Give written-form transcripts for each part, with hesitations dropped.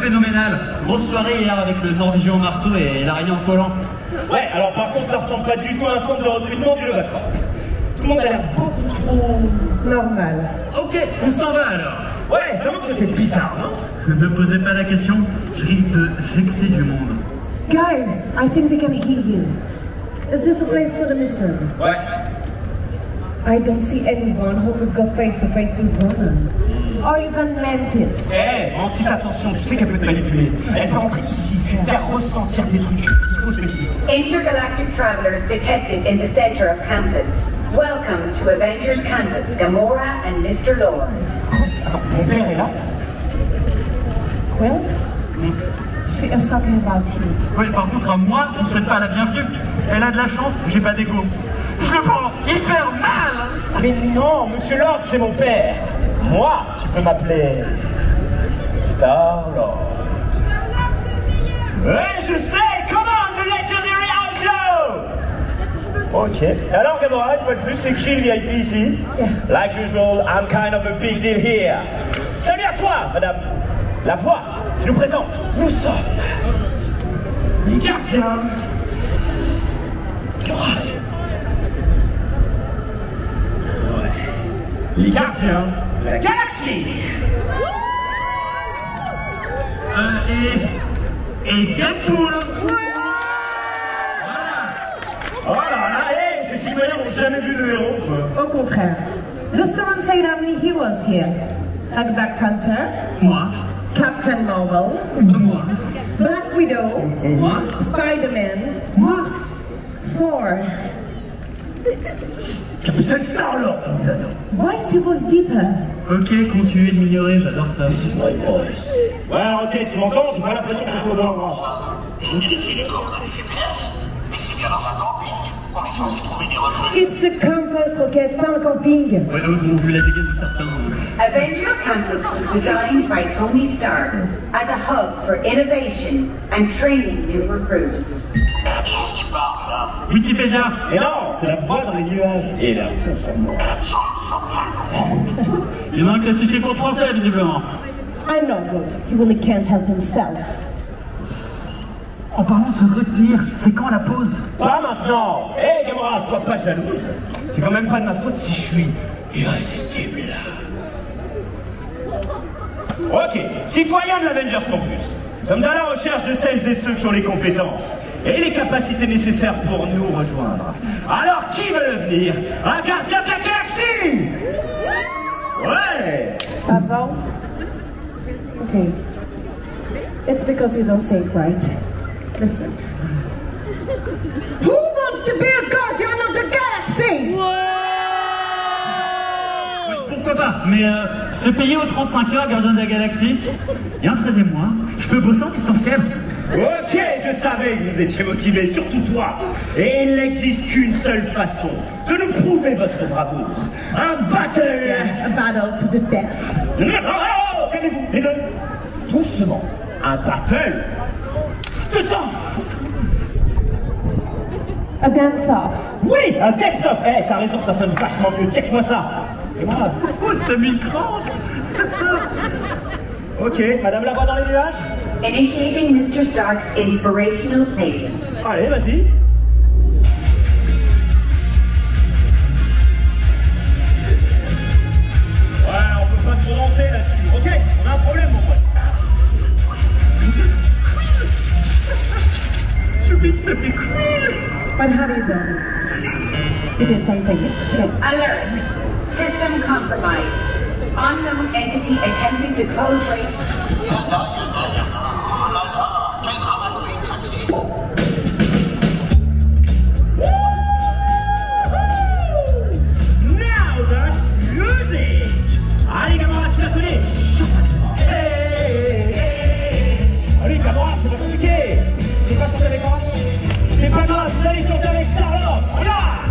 phénoménal. Grosse soirée hier avec le Norvégien au marteau et l'araignée en collant. Ouais, alors par contre, ça ressemble pas du tout à un centre de recrutement du Levator. Tout le monde a l'air beaucoup trop... normal. Ok, on s'en va alors. Ouais, ça montre que c'est bizarre, non? Ne me posez pas la question, je risque de vexer du monde. Guys, I think they can hear you. Is this a place for the mission? Ouais. I don't see anyone who could go face to face with Ronan. Or even Mantis. Eh, Mantis, attention, tu sais qu'elle peut te manipuler. Elle peut entrer ici, faire ressentir des trucs. Il faut se méfier. Intergalactic travelers detected in the center of campus. Welcome to Avengers Campus, Gamora and Mr. Lord. Attends, mon père est là? Well, she is talking about you. Oui, par contre, à moi, on ne souhaite pas la bienvenue. Elle a de la chance, j'ai pas d'égo. Je le prends hyper mal. Mais non, Monsieur Lord, c'est mon père. Moi, tu peux m'appeler... Star-Lord. Ouais, je sais. Come on, the legendary outlaw. Ok. Alors, Gamora, une fois de plus, c'est chill VIP ici. Like usual, I'm kind of a big deal here. Salut à toi, madame. La voix qui nous présente. Nous sommes... les gardiens. Les gardiens de la galaxie. Et Deadpool. Oh là là, ces citoyens n'ont jamais vu de héros, quoi. Au contraire. Does someone say how many heroes here? Like Black Panther? Moi. Captain Marvel? Moi. Black Widow? Moi. Spider-Man? Moi. Thor? Capitaine Star-Lord. Why is your voice deeper? Ok, continuez de m'ignorer, j'adore ça. Ouais, ok, tu m'entends? J'ai pas l'impression que je sois dans le grand. Je vérifie les coordonnées GPS, mais c'est bien dans un camping qu'on est censé trouver des recrues. It's a campus, ok, c'est pas un camping. Ouais, donc, bon, vu la dégaine de certains. Avengers Campus was designed by Tony Stark as a hub for innovation and training new recruits. C'est la chose qui parle, là. Wikipédia. Et non, c'est la voix dans les nuages. Et là, Il y en a un qui a séché pour français, visiblement. I know, but he really can't help himself. En parlant de se retenir, c'est quand la pause? pas maintenant. Hé, Gamora, sois pas jalouse. C'est quand même pas de ma faute si je suis irrésistible. Ok, citoyens de l'Avengers Campus, nous sommes à la recherche de celles et ceux qui ont les compétences et les capacités nécessaires pour nous rejoindre. Alors, qui veut le venir? Un gardien de la galaxie? Ouais. That's all? Okay. It's because you don't say it right. Listen. Who wants to be a guardian of the galaxy? Oui, pourquoi pas? Mais se payer aux 35 heures, gardien de la galaxie, et un 13e mois, je peux bosser en distanciel. Ok, je savais que vous étiez motivé, surtout toi. Et il n'existe qu'une seule façon de nous prouver votre bravoure. Un battle. Yeah, a battle to the death. Oh, calmez-vous, les deux. Doucement. Un battle de danse. A dance-off. Oui, un dance-off. Eh, t'as raison, ça sonne vachement mieux. Check-moi ça. C'est grave. Oh, t'as mis le cran. Ok, madame la voix dans les nuages. Initiating Mr. Stark's inspirational playlist. Allez, vas-y. Ouais, on peut pas trop danser là-dessus. Ok, on a un problème, mon pote. Je me dis que ça fait cool. What have you done? You did something. Okay. Alert! System compromised. Unknown entity attempting to code break. Quel drama queen, celle-ci. Now that's music. Allez, Gamora, tu la connais. Allez, Gamora, c'est pas compliqué. Tu vas chanter avec moi? C'est pas grave, vous allez chanter avec Star-Lord. Regarde.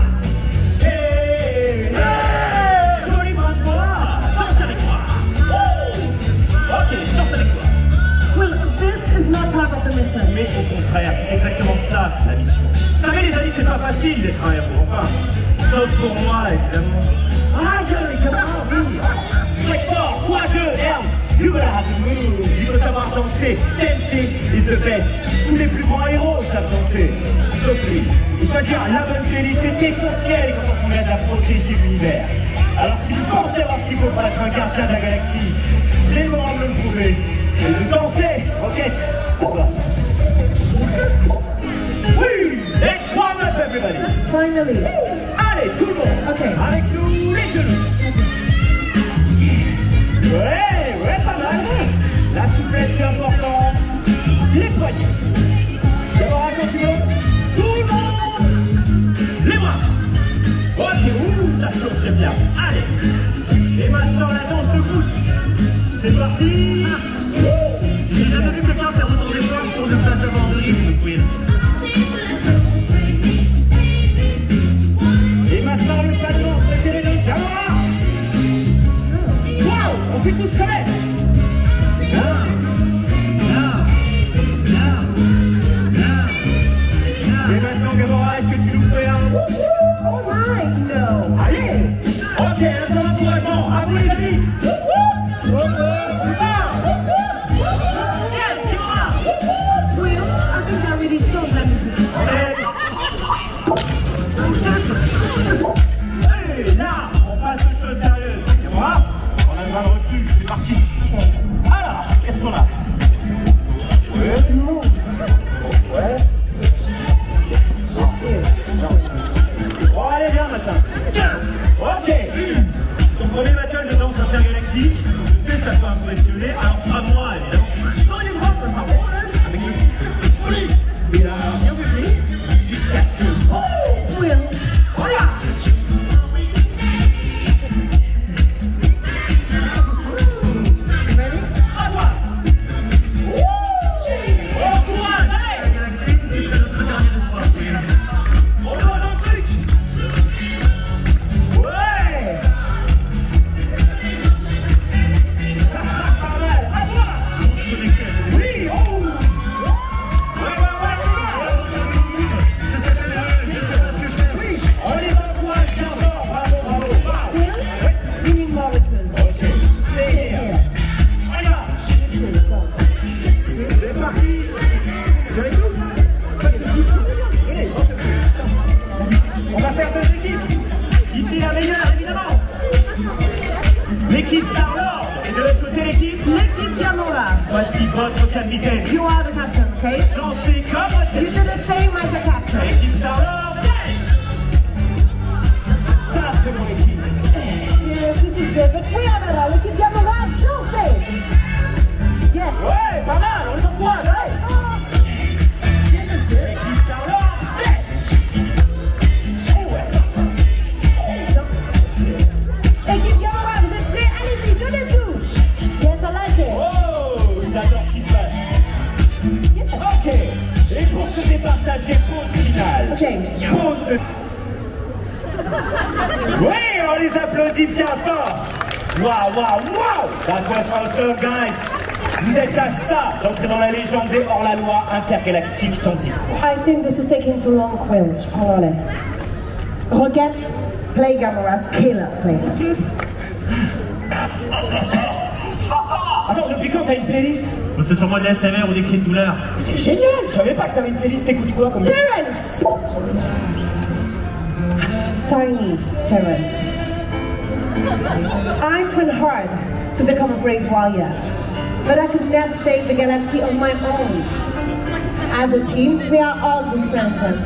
Joli bras de moi. Danse avec moi. Ok, danse avec moi. Well, this is not part of the mission. Mais au contraire, c'est exactement ça, la mission. Vous savez, les amis, c'est pas facile d'être un héros, enfin. Sauf pour moi, évidemment. Ah, gueule, Gamora, oui. Très fort, courageux, merde. You gotta have the moves. Il faut savoir danser. Dancing is the best. Tous les plus grands héros savent danser. Sauf lui. Il faut dire, la bonne playlist est essentielle quand on aide à protéger l'univers. Alors si vous pensez avoir ce qu'il faut pour être un gardien de la galaxie, c'est le moment de le prouver. Et de danser, Rocket. Oui, let's warm up everybody. Finally. Allez, tout le monde. Ok. Avec nous, les genoux. Ouais, pas mal. La souplesse est importante. Les poignets. D'abord, quand tu veux. Tout le monde. Les bras. Ok, ça chauffe très bien. Allez. Et maintenant, la danse de goutte. C'est parti. J'ai jamais vu quelqu'un faire autant d'efforts pour ne pas avoir de rythme, Will. Et maintenant, le pas de danse préféré de Gamora. Wow, on fait tous quand même. Et maintenant, Gamora, est-ce que tu nous fais un... Oh my, no. Allez. Ok, un temps d'encouragement. À vous les amis. Will, I think that really shows that music. Et là, on passe aux choses sérieuses. Gamora, on a le droit de recul, c'est parti. Alors, qu'est-ce qu'on a? Ouais. Bon, allez, viens maintenant. Ok. Ton premier battle de danse intergalactique, je sais, ça peut impressionner. Alors, pas moi, évidemment. Non, il est grand, ça sera bon, hein, avec le oui. Mais là, bien vu, jusqu'à ce que... Oh, Will. voilà. Ready? À toi. Oh, courage, allez. Galaxie, c'est notre dernier espoir, Will. On va dans le truc. Ouais. Pas mal. À toi. Oui, oh. Ouais. Oui, on les encourage bien fort. Bravo. Will, we need more rhythms. Ok, c'est here. On y va. C'est parti. Vous avez tout? Oui. On va faire deux équipes. Ici la meilleure, évidemment. L'équipe Star-Lord. Et de l'autre côté l'équipe. L'équipe Gamora. Voici votre capitaine. You are the captain, okay? Dansez comme votre You do the same as the captain. L'équipe Star-Lord. Ça, c'est mon équipe. Yes, this is good, but we are not. L'équipe Gamora, don't say. Yes. Ouais, pas mal. On les encourage, allez. L'équipe Star-Lord. Équipe Gamora, vous êtes prêts? Allez-y, donnez tout. Yes, I like it. Oh, j'adore ce qui se passe. Yes. Ok, et pour se départager, pause finale. Ok. Pause de... Oui, on les applaudit bien fort. Wow. That was awesome, guys. Vous êtes à ça d'entrer dans la légende des hors-la-loi intergalactiques tantiques. I think this is taking too long, Will. Je prends le relais. Rocket, play Gamora's killer playlist. Attends, depuis quand t'as une playlist? C'est sûrement de la SMR ou des cris de douleur. C'est génial, je savais pas que t'avais une playlist. T'écoutes quoi comme... Terrence! Tiny Terrence. I tried hard to become a brave warrior, but I could never save the galaxy on my own. As a team, we are all different and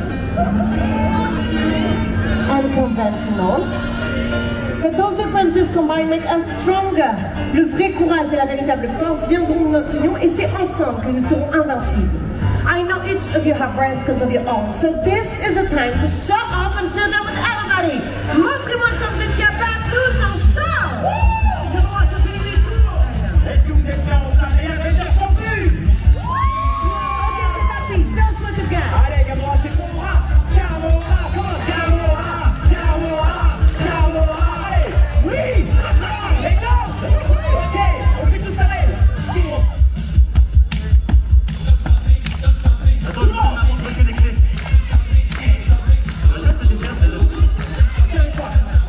unconventional. But those differences combined make us stronger. Le vrai courage et la véritable force viendront de notre union et c'est ensemble que nous serons invincibles. I know each of you have risks of your own, so this is the time to show off and share them with everybody. Montrez-moi comme vous êtes capables tous ensemble. Comment ça c'est le discours? Est-ce que vous êtes prêts ensemble? Et avec des en plus. Ok, c'est parti, show us what you got. Allez, Gamora, c'est ton bras. Gamora, comment? Gamora. Allez, oui. Et danse. Ok, on fait tout ça. Attends, on a montré que des clés.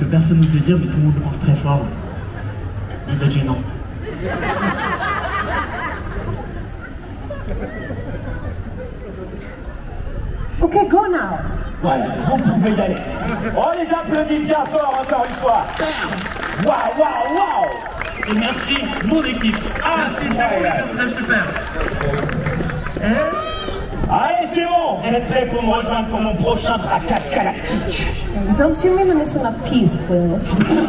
personne n'ose le dire, mais tout le monde le pense très fort. Vous êtes gênant. Okay, go now. Voilà, vous pouvez y aller. On les applaudit bien fort encore une fois. Waouh, waouh, waouh. Et merci, mon équipe. Ah, c'est ça, les personnages super. Allez, c'est bon. Vous êtes prêts pour me rejoindre pour mon prochain braquage galactique? Don't you mean a mission of peace, Will?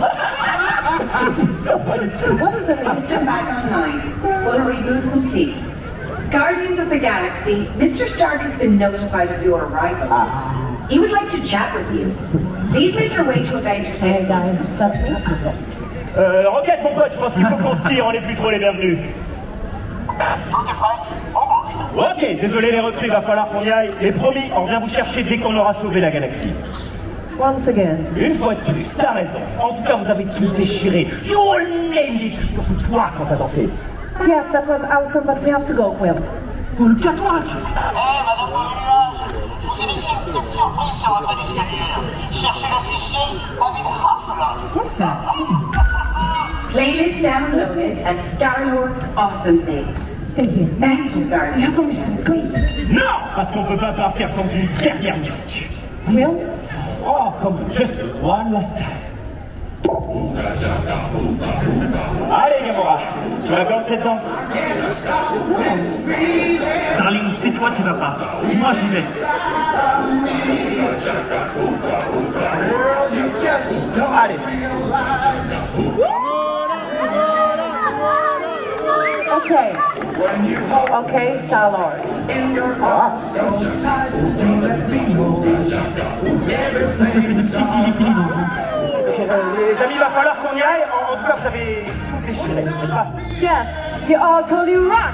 What is the System back online. Full reboot complete. Guardians of the Galaxy, Mr. Stark has been notified of your arrival. He would like to chat with you. Please make your way to Avengers Hey guys, that's it. Rocket, mon pote, je pense qu'il faut qu'on se tire, on n'est plus trop les bienvenus. Tout est prêt? On bouge. Ok, désolé les recrues, il va falloir qu'on y aille. Mais promis, on revient vous chercher dès qu'on aura sauvé la galaxie. Once again. Une fois de plus, t'as raison. En tout cas, vous avez tout déchiré. You nailed it, surtout toi quand t'as dansé. Yes, that was awesome, but we have to go, Will. Oh, le tatouage. Madame Beauvillage, je vous ai laissé une petite surprise sur votre escalier. Cherchez le fichier David Hasselhoff. What's that? Playlist downloaded as Star-Lord's Awesome Mix. Stay here. Thank you, Guardians. Non, parce qu'on peut pas partir sans une dernière musique. Will? Oh, come on, just one last time. Allez, Gamora, tu m'accordes cette danse? Darling, c'est toi qui vas pas. Moi, j'y vais. Allez. Okay. Okay, Star-Lord. Les amis, il va falloir qu'on y aille. En tout cas, vous avez tout déchiré, n'est-ce pas? Yes, you all totally rock.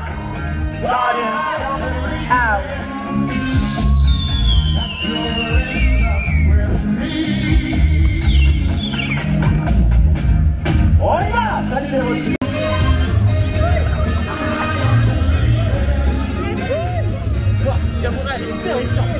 Out. On y va. Salut les recrues. Gamora, elle est terrifiante.